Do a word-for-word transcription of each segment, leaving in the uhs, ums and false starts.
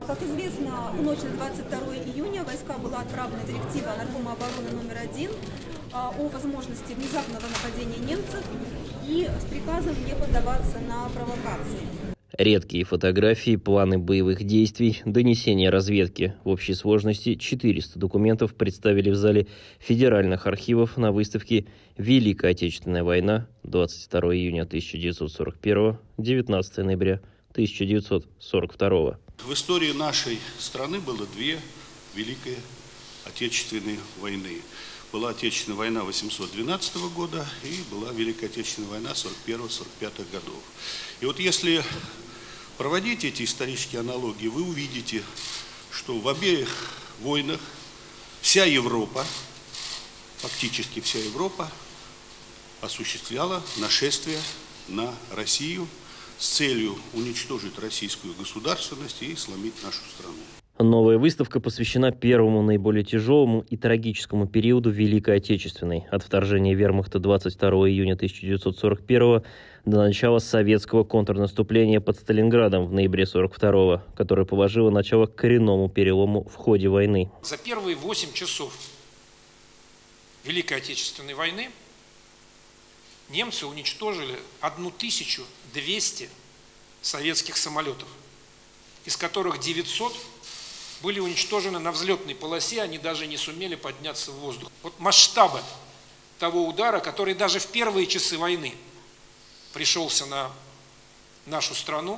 Как известно, в ночь на двадцать второе июня войска была отправлена директива Наркома обороны номер один о возможности внезапного нападения немцев и с приказом не поддаваться на провокации. Редкие фотографии, планы боевых действий, донесения разведки. В общей сложности четыреста документов представили в зале федеральных архивов на выставке «Великая Отечественная война» двадцать второе июня тысяча девятьсот сорок первого — девятнадцатое ноября тысяча девятьсот сорок второго. В истории нашей страны было две Великие Отечественные войны. Была Отечественная война восемьсот двенадцатого года и была Великая Отечественная война сорок первого — сорок пятого годов. И вот если проводить эти исторические аналогии, вы увидите, что в обеих войнах вся Европа, фактически вся Европа, осуществляла нашествие на Россию с целью уничтожить российскую государственность и сломить нашу страну. Новая выставка посвящена первому наиболее тяжелому и трагическому периоду Великой Отечественной, от вторжения вермахта двадцать второго июня тысяча девятьсот сорок первого до начала советского контрнаступления под Сталинградом в ноябре сорок второго, которое положило начало коренному перелому в ходе войны. За первые восемь часов Великой Отечественной войны немцы уничтожили тысячу двести советских самолетов, из которых девятьсот были уничтожены на взлетной полосе, они даже не сумели подняться в воздух. Вот масштабы того удара, который даже в первые часы войны пришелся на нашу страну,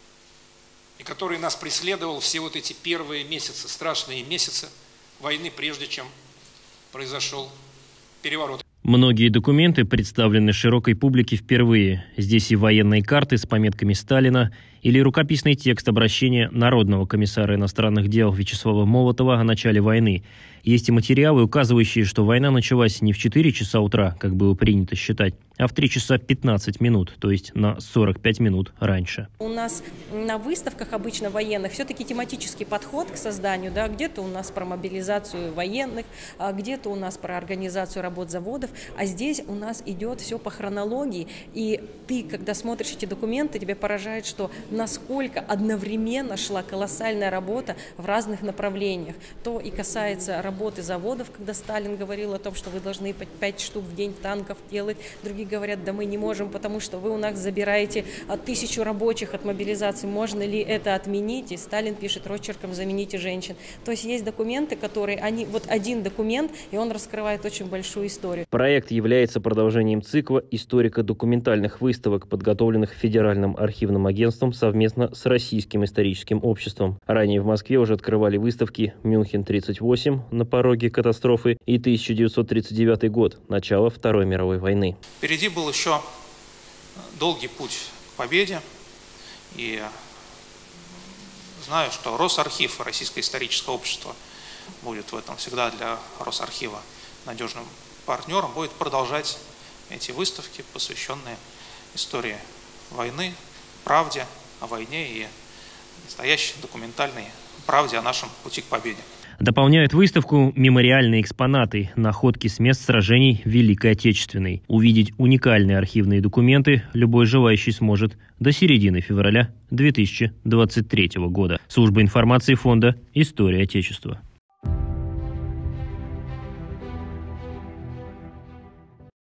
и который нас преследовал все вот эти первые месяцы, страшные месяцы войны, прежде чем произошел переворот. Многие документы представлены широкой публике впервые. Здесь и военные карты с пометками Сталина или рукописный текст обращения Народного комиссара иностранных дел Вячеслава Молотова о начале войны. Есть и материалы, указывающие, что война началась не в четыре часа утра, как было принято считать, а в три часа пятнадцать минут, то есть на сорок пять минут раньше. У нас на выставках обычно военных все-таки тематический подход к созданию, да, где-то у нас про мобилизацию военных, а где-то у нас про организацию работ заводов, а здесь у нас идет все по хронологии, и ты, когда смотришь эти документы, тебя поражает, что насколько одновременно шла колоссальная работа в разных направлениях. То и касается работы заводов, когда Сталин говорил о том, что вы должны пять штук в день танков делать, другие говорят, да мы не можем, потому что вы у нас забираете тысячу рабочих от мобилизации, можно ли это отменить? И Сталин пишет росчерком: замените женщин. То есть есть документы, которые, они, вот один документ, и он раскрывает очень большую историю. Проект является продолжением цикла историко-документальных выставок, подготовленных Федеральным архивным агентством совместно с Российским историческим обществом. Ранее в Москве уже открывали выставки «Мюнхен тридцать восемь» на пороге катастрофы и тысяча девятьсот тридцать девятый год, начало Второй мировой войны. Впереди был еще долгий путь к победе, и знаю, что Росархив, Российское историческое общество, будет в этом всегда для Росархива надежным партнером, будет продолжать эти выставки, посвященные истории войны, правде о войне и настоящей документальной правде о нашем пути к победе. Дополняют выставку мемориальные экспонаты, находки с мест сражений Великой Отечественной. Увидеть уникальные архивные документы любой желающий сможет до середины февраля две тысячи двадцать третьего года. Служба информации фонда «История Отечества».